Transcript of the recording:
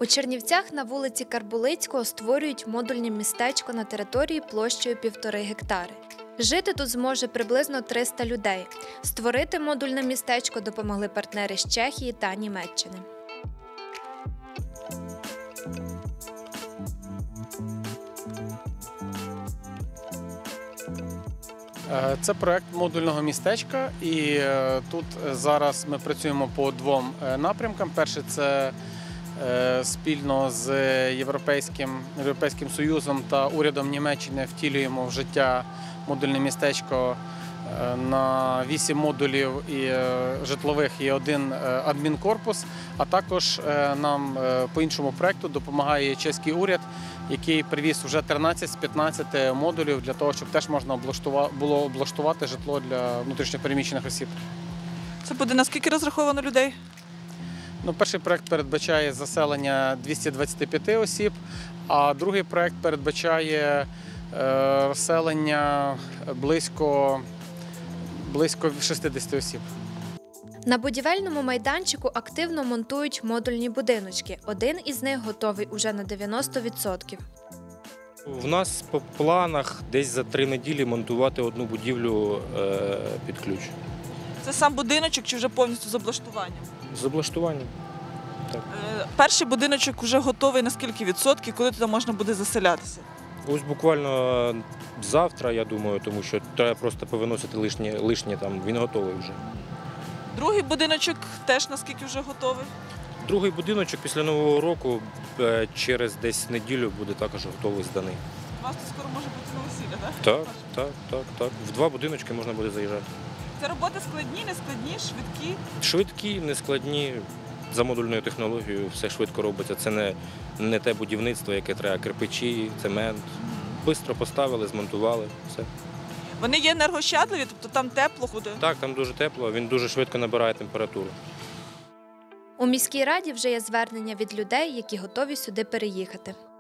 У Чернівцях на вулиці Карбулицького створюють модульне містечко на території площею 1,5 гектари. Жити тут зможе приблизно 300 людей. Створити модульне містечко допомогли партнери з Чехії та Німеччини. Це проєкт модульного містечка, і тут зараз ми працюємо по двом напрямкам. Перше – це спільно з Європейським Союзом та урядом Німеччини втілюємо в життя модульне містечко на 8 модулів житлових і 1 адмінкорпус, а також нам по іншому проєкту допомагає чеський уряд, який привіз вже 13 з 15 модулів для того, щоб теж можна було облаштувати житло для внутрішньопереміщених осіб. Це буде на скільки розраховано людей? Перший проєкт передбачає заселення 225 осіб, а другий проєкт передбачає розселення близько 60 осіб. На будівельному майданчику активно монтують модульні будиночки. Один із них готовий уже на 90%. У нас по планах десь за 3 неділі монтувати одну будівлю під ключ. Це сам будиночок чи вже повністю з облаштуванням? З облаштуванням. Так. Перший будиночок вже готовий на скільки відсотків, коли туди можна буде заселятися? Ось буквально завтра, я думаю, тому що треба просто повиносити лишнє там, він готовий вже. Другий будиночок теж наскільки вже готовий? Другий будиночок після Нового року через десь неділю буде також готовий, зданий. У вас тут скоро може бути новосілля, так? Так. В 2 будиночки можна буде заїжджати. Це роботи складні, нескладні, швидкі? Швидкі, нескладні. За модульною технологією все швидко робиться. Це не те будівництво, яке треба кирпичі, цемент. Бистро поставили, змонтували, все. Вони є енергощадливі, тобто там тепло буде? Так, там дуже тепло, він дуже швидко набирає температуру. У міській раді вже є звернення від людей, які готові сюди переїхати.